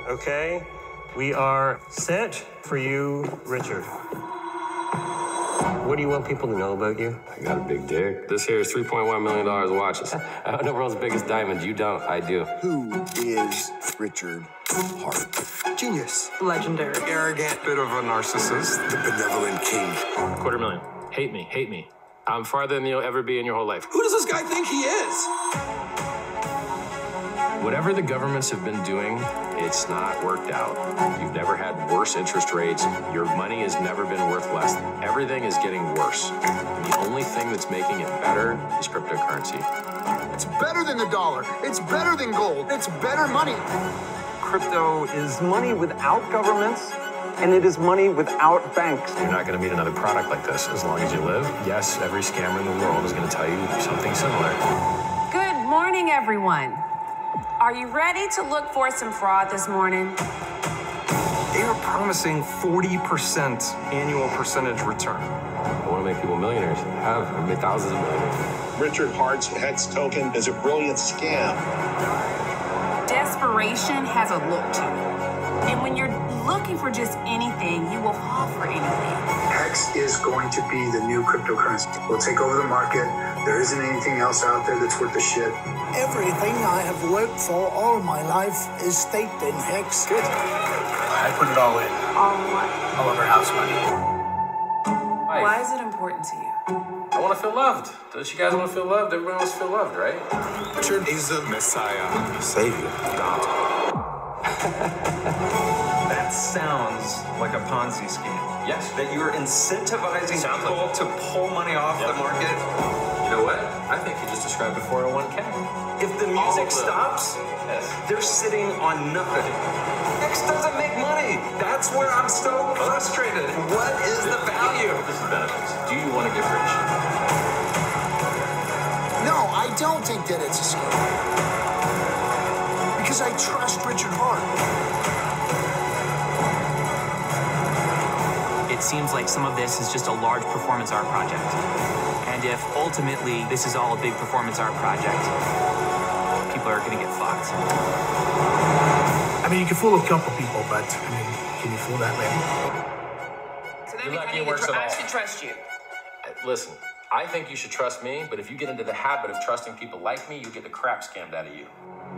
Okay, we are set for you, Richard. What do you want people to know about you? I got a big dick. This here is $3.1 million of watches. I own the world's biggest diamond. You don't. I do. Who is Richard Hart? Genius. Legendary. Arrogant. Bit of a narcissist. The benevolent king. $250,000. Hate me. I'm farther than you'll ever be in your whole life. Who does this guy think he is? Whatever the governments have been doing, it's not worked out. You've never had worse interest rates. Your money has never been worth less. Everything is getting worse. And the only thing that's making it better is cryptocurrency. It's better than the dollar. It's better than gold. It's better money. Crypto is money without governments, and it is money without banks. You're not going to meet another product like this as long as you live. Yes, every scammer in the world is going to tell you something similar. Good morning, everyone. Are you ready to look for some fraud this morning? They are promising 40% annual percentage return. I want to make people millionaires. I've made thousands of millionaires. Richard Hart's HEX token is a brilliant scam. Desperation has a look to it. And when you're looking for just anything, you will fall for anything. HEX is going to be the new cryptocurrency. We'll take over the market. There isn't anything else out there that's worth a shit. Everything I have worked for all my life is staked in HEX. Good. I put it all in. All what? All of our house money. Why is it important to you? I want to feel loved. Don't you guys want to feel loved? Everybody wants to feel loved, right? Richard is the Messiah. Savior. God. That sounds like a Ponzi scheme. Yes. That you're incentivizing people to pull money off the market. You know what? I think you just described a 401k. If the music stops, they're sitting on nothing. X doesn't make money. That's where I'm so frustrated. What is the value? This is benefits. Do you want to get rich? No, I don't think that it's a scam. Because I trust Richard Hart. It seems like some of this is just a large performance art project. And if ultimately this is all a big performance art project, people are going to get fucked. I mean, you can fool a couple people, but, I mean, can you fool that many? So that means I should trust you. Listen, I think you should trust me, but if you get into the habit of trusting people like me, you get the crap scammed out of you.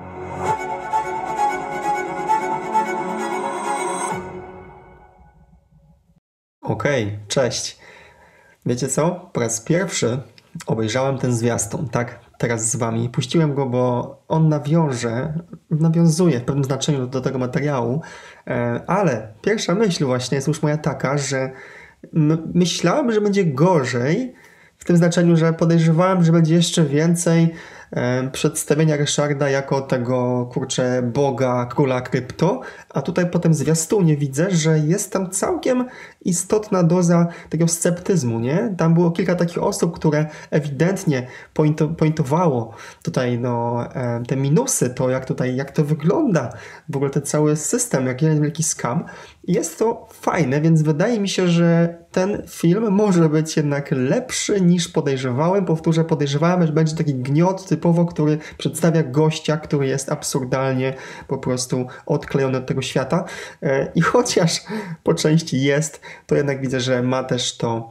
Okej, cześć. Wiecie co? Po raz pierwszy obejrzałem ten zwiastun, tak? Teraz z wami. Puściłem go, bo on nawiązuje w pewnym znaczeniu do tego materiału, ale pierwsza myśl właśnie jest już moja taka, że myślałem, że będzie gorzej, w tym znaczeniu, że podejrzewałem, że będzie jeszcze więcej przedstawienia Ryszarda jako tego, boga, króla krypto, a tutaj po tym zwiastunie widzę, że jest tam całkiem istotna doza tego sceptyzmu, nie? Tam było kilka takich osób, które ewidentnie pointowało tutaj te minusy, to jak to wygląda, w ogóle ten cały system, jak jeden wielki scam. Jest to fajne, więc wydaje mi się, że ten film może być jednak lepszy niż podejrzewałem. Powtórzę, podejrzewałem, że będzie taki gniot typowo, który przedstawia gościa, który jest absurdalnie po prostu odklejony od tego świata. I chociaż po części jest, to jednak widzę, że ma też to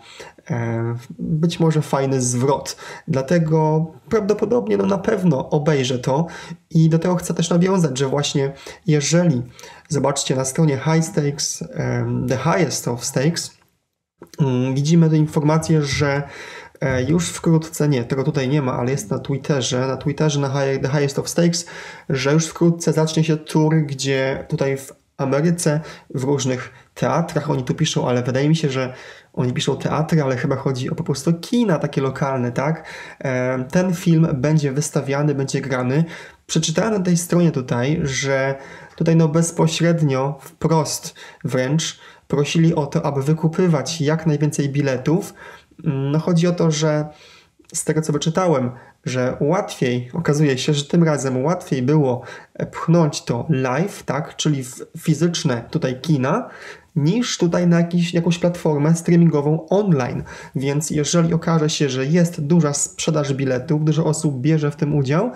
być może fajny zwrot. Dlatego prawdopodobnie na pewno obejrzę to i do tego chcę też nawiązać, że właśnie jeżeli zobaczcie na stronie High Stakes, The Highest of Stakes, widzimy tę informację, że już wkrótce, nie, tego tutaj nie ma, ale jest na Twitterze na The Highest of Stakes, że już wkrótce zacznie się tour, gdzie tutaj w Ameryce, w różnych teatrach, oni tu piszą, ale wydaje mi się, że oni piszą teatry, ale chyba chodzi o po prostu kina takie lokalne, tak? Ten film będzie wystawiany, będzie grany. Przeczytałem na tej stronie tutaj, że tutaj bezpośrednio, wprost wręcz prosili o to, aby wykupywać jak najwięcej biletów. Chodzi o to, że z tego co wyczytałem, że łatwiej, okazuje się, że tym razem łatwiej było pchnąć to live, tak, czyli w fizyczne tutaj kina, niż tutaj na jakąś platformę streamingową online. Więc jeżeli okaże się, że jest duża sprzedaż biletów, dużo osób bierze w tym udział,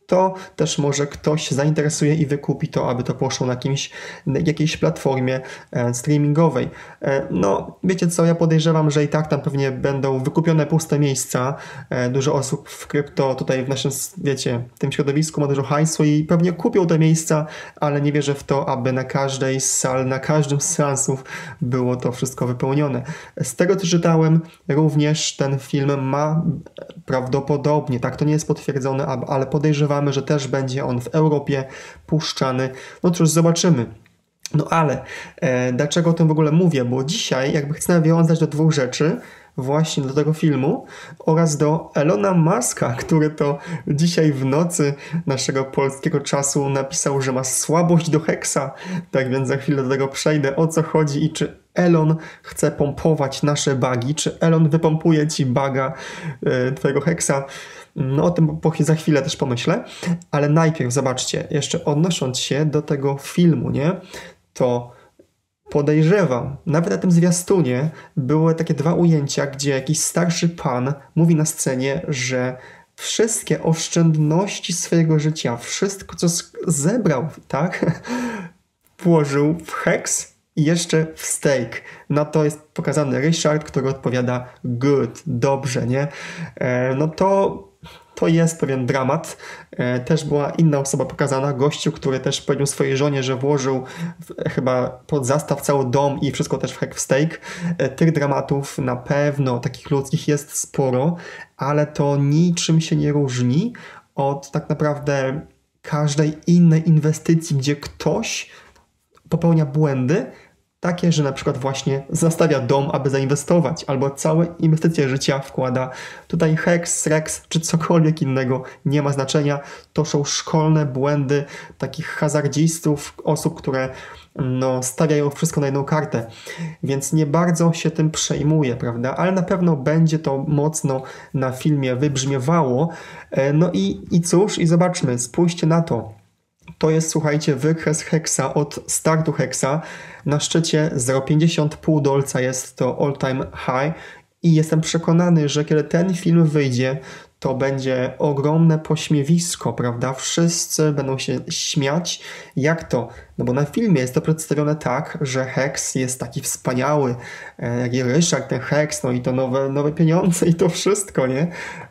to też może ktoś zainteresuje i wykupi to, aby to poszło na jakiejś platformie streamingowej. No, wiecie co, ja podejrzewam, że i tak tam pewnie będą wykupione puste miejsca. Dużo osób w krypto tutaj w naszym, wiecie, tym środowisku ma dużo hajsu i pewnie kupią te miejsca, ale nie wierzę w to, aby na każdej z sal, na każdym z seansów było to wszystko wypełnione. Z tego, co czytałem, również ten film ma prawdopodobnie, tak, to nie jest potwierdzone, ale podejrzewamy, że też będzie on w Europie puszczany. No cóż, zobaczymy. No ale dlaczego o tym w ogóle mówię? Bo dzisiaj jakby chcę nawiązać do dwóch rzeczy, właśnie do tego filmu oraz do Elona Muska, który to dzisiaj w nocy naszego polskiego czasu napisał, że ma słabość do Hexa. Tak więc za chwilę do tego przejdę, o co chodzi i czy Elon chce pompować nasze bugi, czy Elon wypompuje ci buga twojego Hexa. No o tym za chwilę też pomyślę, ale najpierw zobaczcie, jeszcze odnosząc się do tego filmu, nie, to podejrzewam, nawet na tym zwiastunie były takie dwa ujęcia, gdzie jakiś starszy pan mówi na scenie, że wszystkie oszczędności swojego życia, wszystko co zebrał, tak, włożył w Hex i jeszcze w stake. Na to jest pokazany Richard, który odpowiada good, dobrze, nie? No to jest pewien dramat. Też była inna osoba pokazana, gościu, który też powiedział swojej żonie, że włożył chyba pod zastaw cały dom i wszystko też w hack w stake. Tych dramatów na pewno, takich ludzkich jest sporo, ale to niczym się nie różni od tak naprawdę każdej innej inwestycji, gdzie ktoś popełnia błędy, takie, że na przykład właśnie zostawia dom, aby zainwestować, albo całe inwestycje życia wkłada. Tutaj Hex, Rex czy cokolwiek innego nie ma znaczenia. To są szkolne błędy takich hazardzistów, osób, które stawiają wszystko na jedną kartę. Więc nie bardzo się tym przejmuję, prawda? Ale na pewno będzie to mocno na filmie wybrzmiewało. No i cóż, i zobaczmy, spójrzcie na to. To jest, słuchajcie, wykres Hexa od startu Hexa. Na szczycie 0,50 dolca jest to all time high i jestem przekonany, że kiedy ten film wyjdzie, to będzie ogromne pośmiewisko, prawda? Wszyscy będą się śmiać. Jak to? No bo na filmie jest to przedstawione tak, że Hex jest taki wspaniały, jak i Ryszard, ten Hex, no i to nowe pieniądze i to wszystko, nie?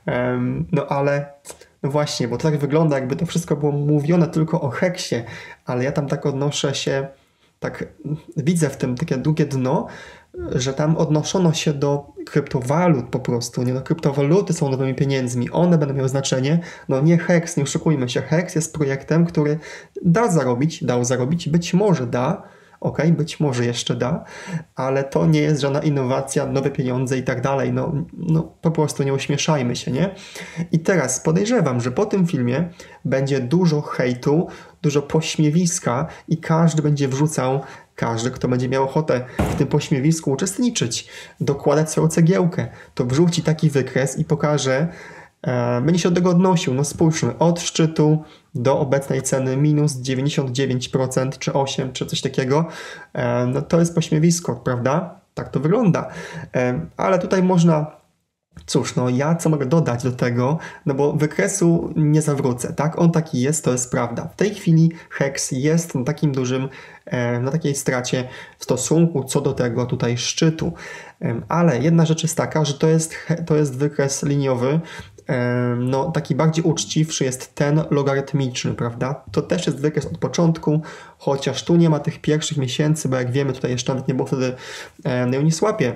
No ale... No właśnie, bo to tak wygląda, jakby to wszystko było mówione tylko o Hexie, ale ja tam tak odnoszę się, tak widzę w tym takie długie dno, że tam odnoszono się do kryptowalut po prostu, nie? No kryptowaluty są nowymi pieniędzmi, one będą miały znaczenie, no nie Hex, nie oszukujmy się, Hex jest projektem, który dał zarobić, być może da, okej, być może jeszcze da, ale to nie jest żadna innowacja, nowe pieniądze i tak dalej. No po prostu nie ośmieszajmy się, nie? I teraz podejrzewam, że po tym filmie będzie dużo hejtu, dużo pośmiewiska i każdy będzie wrzucał, każdy, kto będzie miał ochotę w tym pośmiewisku uczestniczyć, dokładać swoją cegiełkę, to wrzuci taki wykres i pokaże, będzie się do tego odnosił. No spójrzmy, od szczytu do obecnej ceny minus 99% czy 8% czy coś takiego. No to jest pośmiewisko, prawda? Tak to wygląda. Ale tutaj można... Cóż, no ja co mogę dodać do tego, no bo wykresu nie zawrócę, tak? On taki jest, to jest prawda. W tej chwili Hex jest na takim dużym, na takiej stracie w stosunku co do tego tutaj szczytu. Ale jedna rzecz jest taka, że to jest wykres liniowy, no taki bardziej uczciwszy jest ten logarytmiczny, prawda? To też jest wykres od początku, chociaż tu nie ma tych pierwszych miesięcy, bo jak wiemy tutaj jeszcze nawet nie było wtedy na Uniswapie,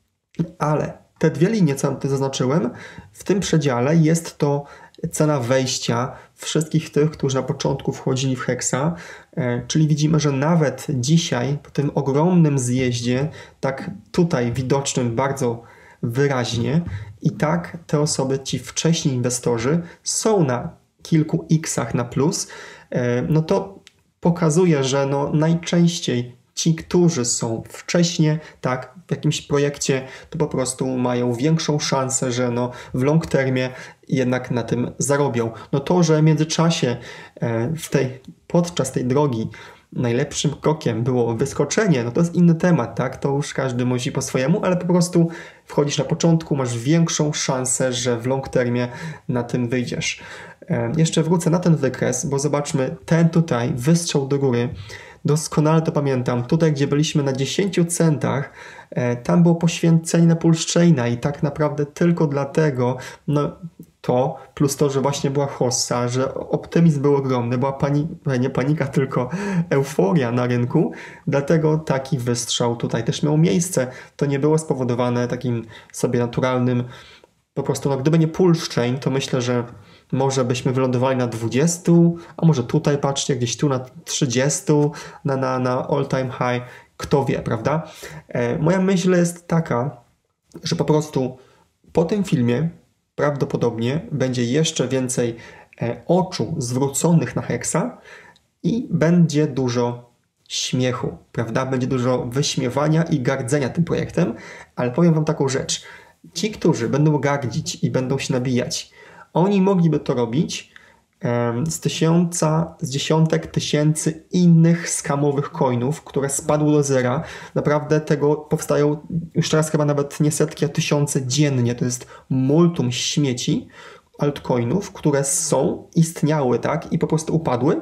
ale te dwie linie, co tutaj zaznaczyłem, w tym przedziale jest to cena wejścia wszystkich tych, którzy na początku wchodzili w Hexa, czyli widzimy, że nawet dzisiaj, po tym ogromnym zjeździe, tak tutaj widocznym bardzo wyraźnie, i tak te osoby, ci wcześniej inwestorzy są na kilku x-ach na plus, no to pokazuje, że no najczęściej ci, którzy są wcześniej, tak, w jakimś projekcie, to po prostu mają większą szansę, że no w long termie jednak na tym zarobią. No to, że w międzyczasie podczas tej drogi najlepszym krokiem było wyskoczenie, no to jest inny temat, tak? To już każdy musi po swojemu, ale po prostu wchodzisz na początku, masz większą szansę, że w long termie na tym wyjdziesz. Jeszcze wrócę na ten wykres, bo zobaczmy, ten tutaj, wystrzał do góry, doskonale to pamiętam. Tutaj, gdzie byliśmy na 10 centach, tam było poświęcenie na Pulszczejna i tak naprawdę tylko dlatego, no to, plus to, że właśnie była hossa, że optymizm był ogromny, była nie panika, tylko euforia na rynku, dlatego taki wystrzał tutaj też miał miejsce. To nie było spowodowane takim sobie naturalnym, po prostu, no gdyby nie Pulszczejn, to myślę, że może byśmy wylądowali na 20, a może tutaj, patrzcie, gdzieś tu na 30, na all time high, kto wie, prawda? Moja myśl jest taka, że po prostu po tym filmie prawdopodobnie będzie jeszcze więcej oczu zwróconych na Hexa i będzie dużo śmiechu, prawda? Będzie dużo wyśmiewania i gardzenia tym projektem, ale powiem wam taką rzecz. Ci, którzy będą gardzić i będą się nabijać, oni mogliby to robić z dziesiątek tysięcy innych skamowych coinów, które spadły do zera. Naprawdę tego powstają już teraz chyba nawet nie setki, a tysiące dziennie. To jest multum śmieci altcoinów, które istniały, tak, i po prostu upadły.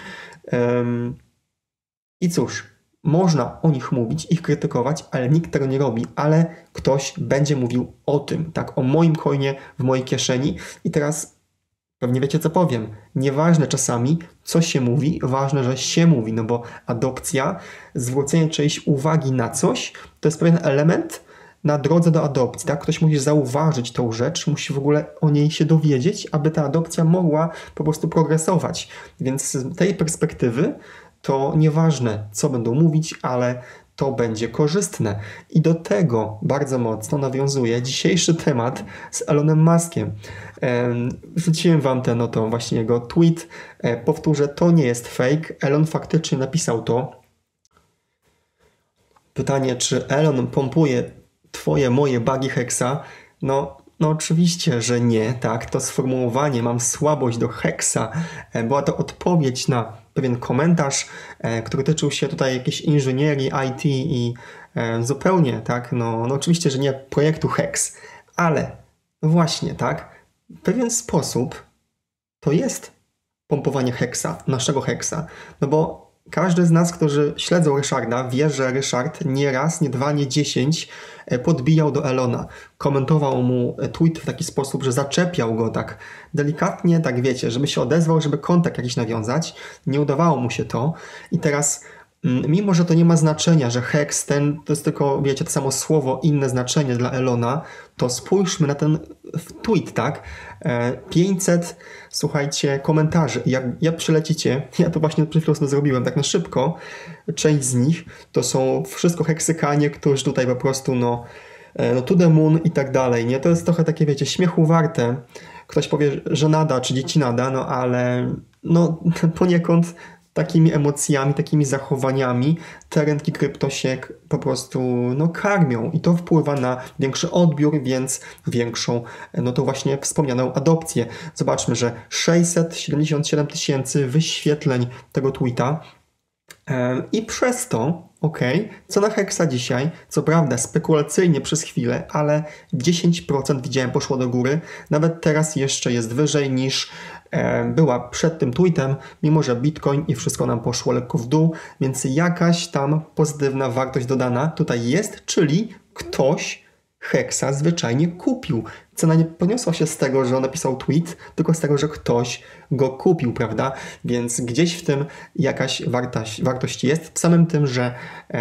I cóż, można o nich mówić, ich krytykować, ale nikt tego nie robi, ale ktoś będzie mówił o tym, tak, o moim coinie w mojej kieszeni. I teraz pewnie wiecie, co powiem. Nieważne czasami, co się mówi, ważne, że się mówi, no bo adopcja, zwrócenie czyjejś uwagi na coś, to jest pewien element na drodze do adopcji, tak? Ktoś musi zauważyć tą rzecz, musi w ogóle o niej się dowiedzieć, aby ta adopcja mogła po prostu progresować. Więc z tej perspektywy to nieważne, co będą mówić, ale to będzie korzystne. I do tego bardzo mocno nawiązuje dzisiejszy temat z Elonem Muskiem. Wrzuciłem wam ten oto właśnie jego tweet. Powtórzę, to nie jest fake. Elon faktycznie napisał to. Pytanie, czy Elon pompuje moje bugi Hexa? No oczywiście, że nie, tak, to sformułowanie, mam słabość do Hexa, była to odpowiedź na pewien komentarz, który tyczył się tutaj jakiejś inżynierii, IT i zupełnie, tak, no oczywiście, że nie projektu Hex, ale właśnie, tak, w pewien sposób to jest pompowanie Hexa, naszego Hexa, no bo każdy z nas, którzy śledzą Ryszarda, wie, że Ryszard nie raz, nie dwa, nie 10 podbijał do Elona. Komentował mu tweet w taki sposób, że zaczepiał go tak delikatnie, tak wiecie, żeby się odezwał, żeby kontakt jakiś nawiązać. Nie udawało mu się to. I teraz, mimo że to nie ma znaczenia, że Hex to jest tylko, wiecie, to samo słowo, inne znaczenie dla Elona, to spójrzmy na ten tweet, tak? 500, słuchajcie, komentarzy. Jak przylecicie, ja to właśnie przed chwilą zrobiłem tak na szybko, część z nich to są wszystko heksykanie, którzy tutaj po prostu to the moon i tak dalej, nie? To jest trochę takie, wiecie, śmiechu warte. Ktoś powie, że nada, czy dzieci nada, ale poniekąd takimi emocjami, takimi zachowaniami te rynki krypto się po prostu karmią i to wpływa na większy odbiór, więc większą, to właśnie wspomnianą adopcję. Zobaczmy, że 677 000 wyświetleń tego tweeta i przez to, cena Hexa dzisiaj, co prawda spekulacyjnie przez chwilę, ale 10% widziałem poszło do góry, nawet teraz jeszcze jest wyżej niż była przed tym tweetem, mimo że Bitcoin i wszystko nam poszło lekko w dół, więc jakaś tam pozytywna wartość dodana tutaj jest, czyli ktoś Hexa zwyczajnie kupił. Cena nie podniosła się z tego, że on napisał tweet, tylko z tego, że ktoś go kupił, prawda? Więc gdzieś w tym jakaś wartość jest, w samym tym, że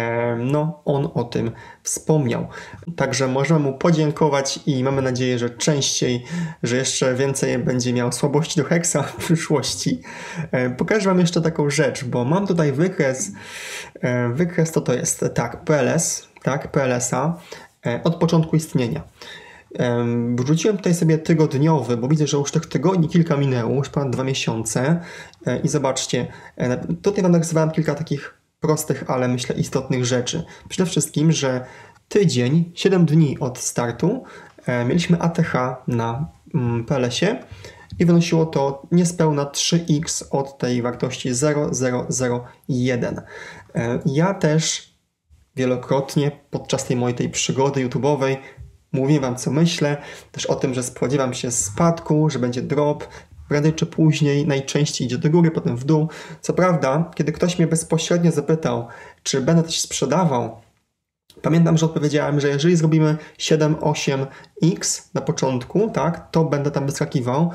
on o tym wspomniał. Także możemy mu podziękować i mamy nadzieję, że częściej, że jeszcze więcej będzie miał słabości do Hexa w przyszłości. Pokażę wam jeszcze taką rzecz, bo mam tutaj wykres. Wykres to jest, tak, PLS, tak, PLS-a od początku istnienia. Wrzuciłem tutaj sobie tygodniowy, bo widzę, że już tych tygodni kilka minęło, już ponad 2 miesiące i zobaczcie, tutaj wam nagrywałem kilka takich prostych, ale myślę istotnych rzeczy. Przede wszystkim, że tydzień, 7 dni od startu mieliśmy ATH na PLS-ie i wynosiło to niespełna 3x od tej wartości 0,001. Ja też wielokrotnie podczas tej mojej przygody YouTube'owej mówię wam, co myślę, też o tym, że spodziewam się spadku, że będzie drop. prędzej czy później najczęściej idzie do góry, potem w dół. Co prawda, kiedy ktoś mnie bezpośrednio zapytał, czy będę coś sprzedawał, pamiętam, że odpowiedziałem, że jeżeli zrobimy 7-8x na początku, tak, to będę tam wyskakiwał,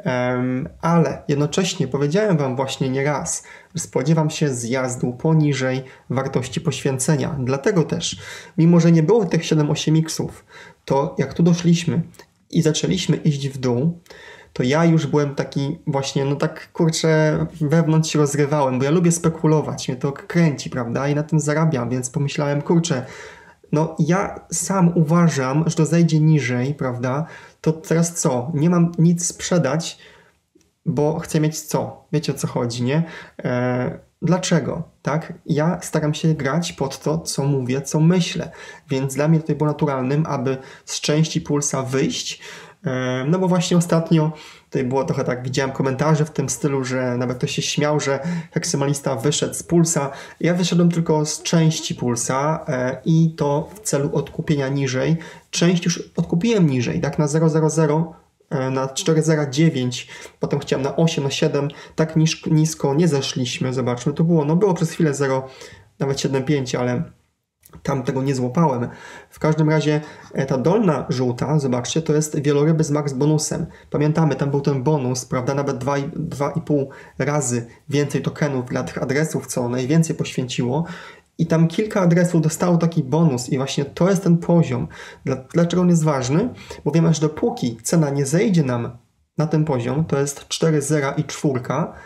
ale jednocześnie powiedziałem wam właśnie nieraz, że spodziewam się zjazdu poniżej wartości poświęcenia. Dlatego też, mimo że nie było tych 7-8xów, to jak tu doszliśmy i zaczęliśmy iść w dół, to ja już byłem taki właśnie, no tak kurczę, wewnątrz się rozrywałem, bo ja lubię spekulować, mnie to kręci, prawda, i na tym zarabiam, więc pomyślałem, kurczę, no ja sam uważam, że to zejdzie niżej, prawda, to teraz co? Nie mam nic sprzedać, bo chcę mieć co? Wiecie, o co chodzi, nie? Dlaczego? Tak? Ja staram się grać pod to, co mówię, co myślę, więc dla mnie tutaj było naturalnym, aby z części Pulsa wyjść, no bo właśnie ostatnio tutaj było trochę tak, widziałem komentarze w tym stylu, że nawet ktoś się śmiał, że Heksymalista wyszedł z Pulsa. Ja wyszedłem tylko z części Pulsa i to w celu odkupienia niżej. Część już odkupiłem niżej, tak na 0,00, na 4,09, potem chciałem na 8, na 7, tak nisko nie zeszliśmy, zobaczmy, to było, no było przez chwilę 0, nawet 7,5, ale tam tego nie złapałem. W każdym razie ta dolna żółta, zobaczcie, to jest wieloryby z max bonusem. Pamiętamy, tam był ten bonus, prawda, nawet 2,5 razy więcej tokenów dla tych adresów, co najwięcej poświęciło. I tam kilka adresów dostało taki bonus i właśnie to jest ten poziom. Dlaczego on jest ważny? Bo wiemy, że dopóki cena nie zejdzie nam na ten poziom, to jest 4, 0 i 4,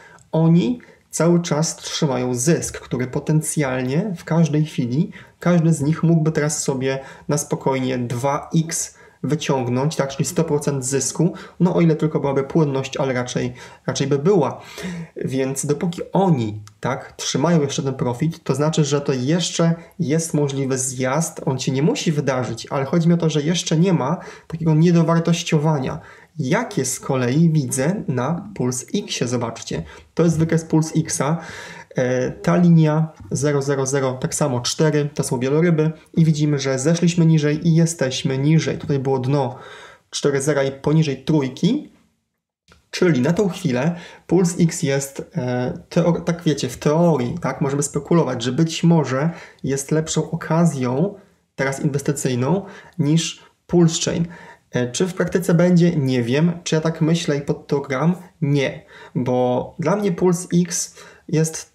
oni cały czas trzymają zysk, który potencjalnie w każdej chwili, każdy z nich mógłby teraz sobie na spokojnie 2x wyciągnąć, tak, czyli 100% zysku, no o ile tylko byłaby płynność, ale raczej by była. Więc dopóki oni, tak, trzymają jeszcze ten profit, to znaczy, że to jeszcze jest możliwy zjazd, on się nie musi wydarzyć, ale chodzi mi o to, że jeszcze nie ma takiego niedowartościowania. Jakie z kolei widzę na Puls X-ie, zobaczcie. To jest wykres Puls X-a. Ta linia 0,00, tak samo 4, to są wieloryby i widzimy, że zeszliśmy niżej i jesteśmy niżej. Tutaj było dno 4,0 i poniżej trójki, czyli na tą chwilę Puls X jest, tak wiecie, w teorii, tak, możemy spekulować, że być może jest lepszą okazją teraz inwestycyjną niż Pulse Chain. Czy w praktyce będzie? Nie wiem. Czy ja tak myślę i pod to gram? Nie. Bo dla mnie Puls X jest...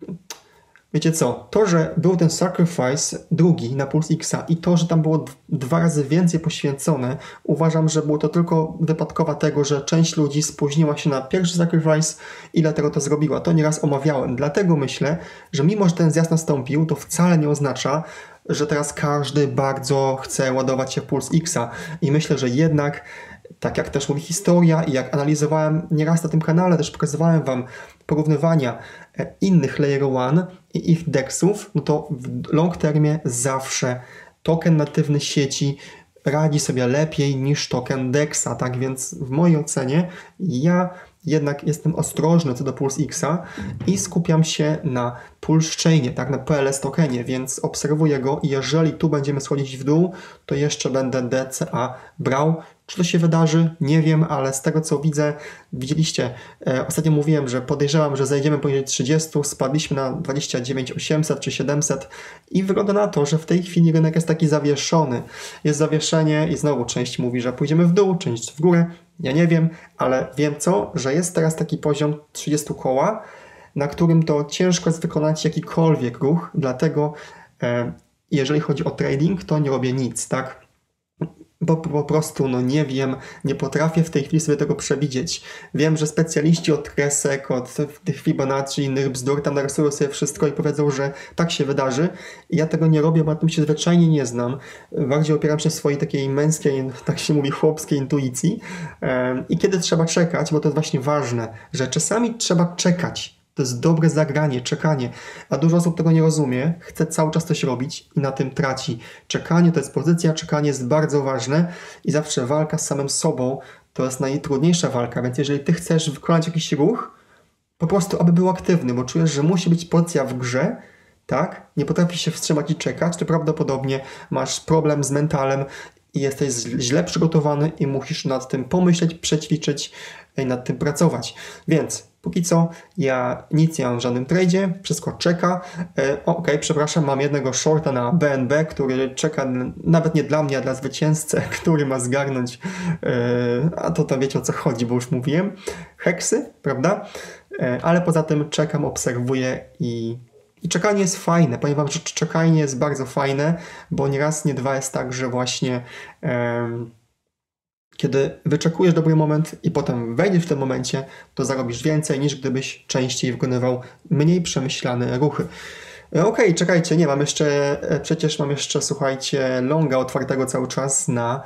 Wiecie co? To, że był ten sacrifice drugi na Puls X-a i to, że tam było 2 razy więcej poświęcone, uważam, że było to tylko wypadkowa tego, że część ludzi spóźniła się na pierwszy sacrifice i dlatego to zrobiła. To nieraz omawiałem. Dlatego myślę, że mimo, że ten zjazd nastąpił, to wcale nie oznacza, że teraz każdy bardzo chce ładować się w Puls X-a. I myślę, że jednak, tak jak też mówi historia i jak analizowałem nieraz na tym kanale, też pokazywałem wam porównywania innych Layer 1 i ich DEXów, no to w long termie zawsze token natywny sieci radzi sobie lepiej niż token DEXa, tak więc w mojej ocenie ja jednak jestem ostrożny co do Puls X-a i skupiam się na Pulse Chainie, tak, na PLS tokenie, więc obserwuję go i jeżeli tu będziemy schodzić w dół, to jeszcze będę DCA brał. Czy to się wydarzy? Nie wiem, ale z tego co widzę, widzieliście, ostatnio mówiłem, że podejrzewam, że zejdziemy poniżej 30, spadliśmy na 29 800 czy 700 i wygląda na to, że w tej chwili rynek jest taki zawieszony. Jest zawieszenie i znowu część mówi, że pójdziemy w dół, część w górę. Ja nie wiem, ale wiem co, że jest teraz taki poziom 30 koła, na którym to ciężko jest wykonać jakikolwiek ruch, dlatego jeżeli chodzi o trading, to nie robię nic, tak? Bo po prostu, no nie wiem, nie potrafię w tej chwili sobie tego przewidzieć. Wiem, że specjaliści od kresek, od tych Fibonacci i innych bzdur tam narysują sobie wszystko i powiedzą, że tak się wydarzy. I ja tego nie robię, bo na tym się zwyczajnie nie znam. Bardziej opieram się swojej takiej męskiej, tak się mówi, chłopskiej intuicji. I kiedy trzeba czekać, bo to jest właśnie ważne, że czasami trzeba czekać. To jest dobre zagranie, czekanie, a dużo osób tego nie rozumie, chce cały czas coś robić i na tym traci. Czekanie to jest pozycja, czekanie jest bardzo ważne i zawsze walka z samym sobą to jest najtrudniejsza walka, więc jeżeli ty chcesz wykonać jakiś ruch, po prostu aby był aktywny, bo czujesz, że musi być pozycja w grze, tak? Nie potrafisz się wstrzymać i czekać, to prawdopodobnie masz problem z mentalem i jesteś źle przygotowany i musisz nad tym pomyśleć, przećwiczyć i nad tym pracować. Więc póki co ja nic nie mam w żadnym tradzie, wszystko czeka. Przepraszam, mam jednego shorta na BNB, który czeka nawet nie dla mnie, a dla zwycięzcy, który ma zgarnąć, a to wiecie o co chodzi, bo już mówiłem, heksy, prawda? Ale poza tym czekam, obserwuję i czekanie jest fajne. Powiem wam, że czekanie jest bardzo fajne, bo nie raz, nie dwa jest tak, że właśnie kiedy wyczekujesz dobry moment i potem wejdziesz w tym momencie, to zarobisz więcej niż gdybyś częściej wykonywał mniej przemyślane ruchy. Okej, czekajcie, nie, mam jeszcze, słuchajcie, longa otwartego cały czas na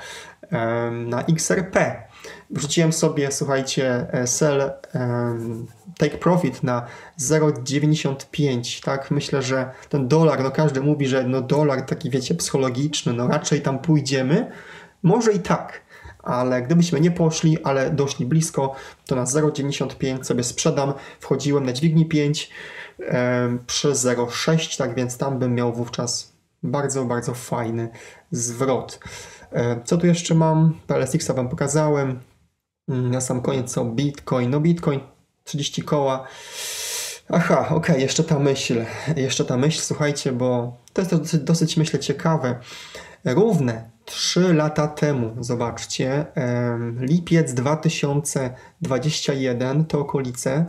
XRP. Wrzuciłem sobie, słuchajcie, sell take profit na 0,95, tak? Myślę, że ten dolar, no każdy mówi, że no dolar taki, wiecie, psychologiczny, no raczej tam pójdziemy. Może i tak, ale gdybyśmy nie poszli, ale doszli blisko, to na 0,95 sobie sprzedam. Wchodziłem na dźwigni 5 przy 0,6, tak więc tam bym miał wówczas bardzo, bardzo fajny zwrot. Co tu jeszcze mam? PLSX-a wam pokazałem. Na sam koniec co? Bitcoin. No Bitcoin 30 koła. Aha, okej, jeszcze ta myśl, słuchajcie, bo to jest dosyć myślę ciekawe. Równe 3 lata temu, zobaczcie, lipiec 2021, te okolice,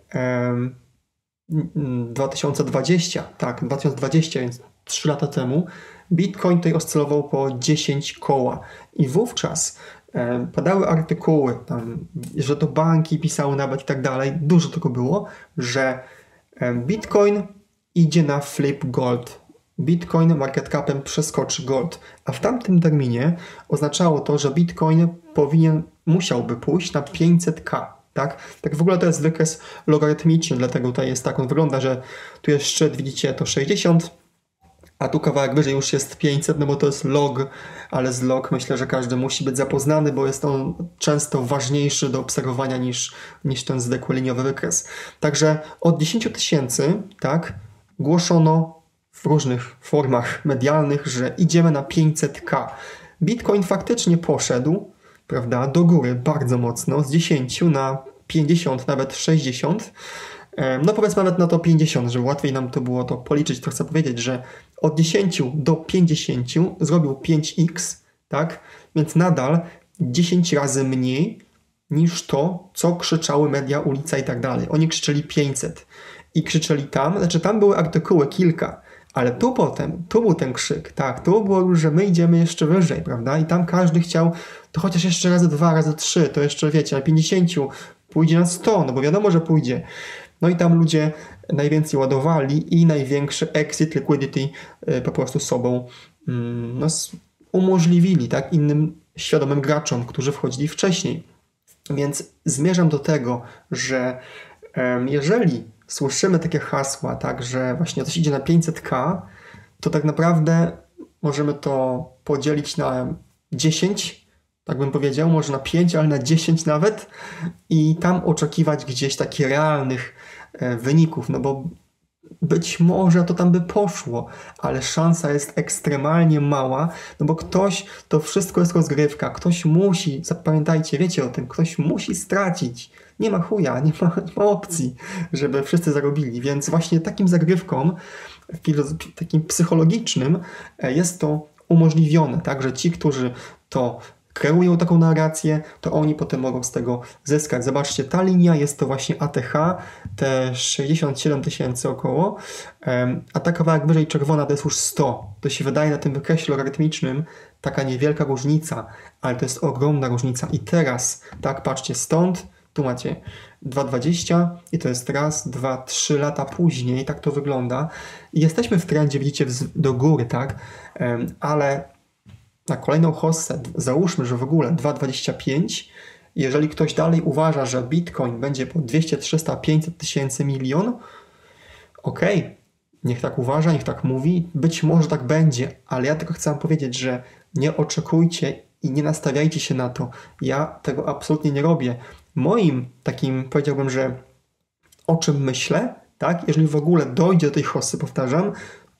2020, tak, 2020, więc 3 lata temu, Bitcoin tutaj oscylował po 10 koła i wówczas padały artykuły, tam, że to banki pisały nawet i tak dalej, dużo tego było, że Bitcoin idzie na flip gold. Bitcoin market capem przeskoczy gold, a w tamtym terminie oznaczało to, że Bitcoin musiałby pójść na 500k. Tak w ogóle to jest wykres logarytmiczny, dlatego tutaj jest tak, on wygląda, że tu jest szczyt, widzicie, to 60, a tu kawałek wyżej już jest 500, no bo to jest log, ale z log myślę, że każdy musi być zapoznany, bo jest on często ważniejszy do obserwowania niż ten zwykły liniowy wykres. Także od 10 000, tak, głoszono w różnych formach medialnych, że idziemy na 500k. Bitcoin faktycznie poszedł, prawda, do góry bardzo mocno, z 10 na 50, nawet 60. No powiedzmy nawet na to 50, żeby łatwiej nam to było to policzyć, to chcę powiedzieć, że od 10 do 50 zrobił 5x, tak? Więc nadal 10 razy mniej niż to, co krzyczały media, ulica i tak dalej. Oni krzyczeli 500 i krzyczeli tam były artykuły kilka, ale tu był ten krzyk, tak, tu było już, że my idziemy jeszcze wyżej, prawda? I tam każdy chciał, to chociaż jeszcze razy 2, razy 3, to jeszcze wiecie, na 50 pójdzie na 100, no bo wiadomo, że pójdzie. No i tam ludzie najwięcej ładowali i największy exit liquidity po prostu sobą umożliwili, tak, innym świadomym graczom, którzy wchodzili wcześniej. Więc zmierzam do tego, że jeżeli słyszymy takie hasła, tak, że właśnie coś idzie na 500k, to tak naprawdę możemy to podzielić na 10, tak bym powiedział, może na 5, ale na 10 nawet i tam oczekiwać gdzieś takich realnych wyników, no bo być może to tam by poszło, ale szansa jest ekstremalnie mała, no bo to wszystko jest rozgrywka, ktoś musi, zapamiętajcie, wiecie o tym, ktoś musi stracić. Nie ma chuja, nie ma opcji, żeby wszyscy zarobili, więc właśnie takim zagrywkom, takim psychologicznym jest to umożliwione, tak, że ci, którzy to kreują taką narrację, to oni potem mogą z tego zyskać. Zobaczcie, ta linia jest to właśnie ATH, te 67 000 około, a ta kawałek wyżej czerwona to jest już 100. To się wydaje na tym wykresie logarytmicznym taka niewielka różnica, ale to jest ogromna różnica. I teraz, tak, patrzcie, stąd, tu macie 2,20 i to jest raz, 2, 3 lata później, tak to wygląda. I jesteśmy w trendzie, widzicie, do góry, tak, ale na kolejną hossę, załóżmy, że w ogóle 2,25, jeżeli ktoś dalej uważa, że Bitcoin będzie po 200, 300, 500 tysięcy, milion, okej, niech tak uważa, niech tak mówi, być może tak będzie, ale ja tylko chcę wam powiedzieć, że nie oczekujcie i nie nastawiajcie się na to. Ja tego absolutnie nie robię. Moim takim, powiedziałbym, że o czym myślę, tak, jeżeli w ogóle dojdzie do tej hossy, powtarzam,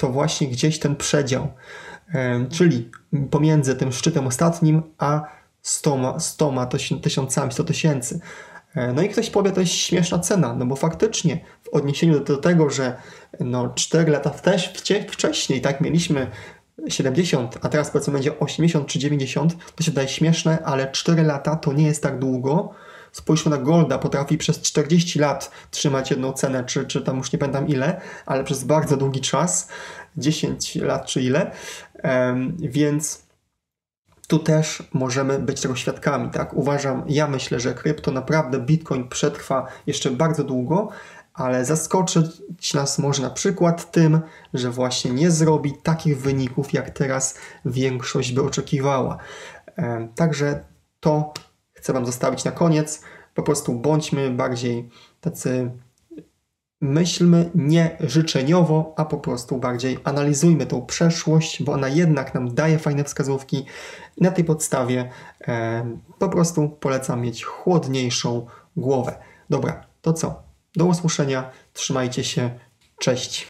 to właśnie gdzieś ten przedział, czyli pomiędzy tym szczytem ostatnim a 100 tysiącami, 100 tysięcy. No i ktoś powie, to jest śmieszna cena, no bo faktycznie w odniesieniu do tego, że 4 lata wcześniej tak mieliśmy 70, a teraz powiedzmy będzie 80 czy 90, to się wydaje śmieszne, ale 4 lata to nie jest tak długo. Spójrzmy na Golda, potrafi przez 40 lat trzymać jedną cenę, czy tam już nie pamiętam ile, ale przez bardzo długi czas, 10 lat czy ile, więc tu też możemy być tego świadkami, tak? Ja myślę, że krypto naprawdę Bitcoin przetrwa jeszcze bardzo długo, ale zaskoczyć nas może na przykład tym, że właśnie nie zrobi takich wyników, jak teraz większość by oczekiwała. Także to chcę Wam zostawić na koniec. Po prostu bądźmy bardziej tacy, myślmy nie życzeniowo, a po prostu bardziej analizujmy tą przeszłość, bo ona jednak nam daje fajne wskazówki i na tej podstawie po prostu polecam mieć chłodniejszą głowę. Dobra, to co? Do usłyszenia, trzymajcie się, cześć.